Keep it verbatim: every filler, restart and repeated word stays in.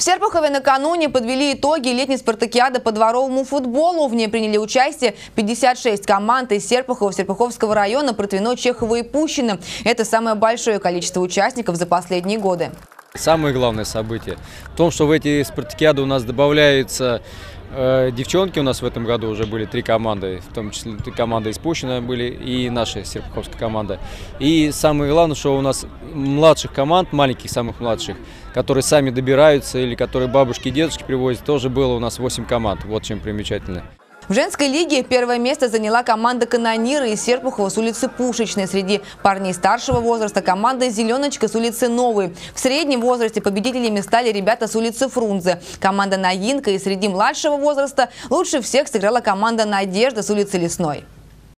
Серпухове накануне подвели итоги летней спартакиады по дворовому футболу. В ней приняли участие пятьдесят шесть команд из Серпухова, Серпуховского района, Протвино, Чехова и Пущино. Это самое большое количество участников за последние годы. Самое главное событие в том, что в эти спартакиады у нас добавляются э, девчонки. У нас в этом году уже были три команды, в том числе три команды из Пущино были и наша серпуховская команда. И самое главное, что у нас младших команд, маленьких самых младших, которые сами добираются или которые бабушки и дедушки привозят, тоже было у нас восемь команд. Вот чем примечательно. В женской лиге первое место заняла команда «Канониры» из Серпухова с улицы Пушечной. Среди парней старшего возраста команда «Зеленочка» с улицы Новой. В среднем возрасте победителями стали ребята с улицы Фрунзе. Команда «Наинка» и среди младшего возраста лучше всех сыграла команда «Надежда» с улицы Лесной.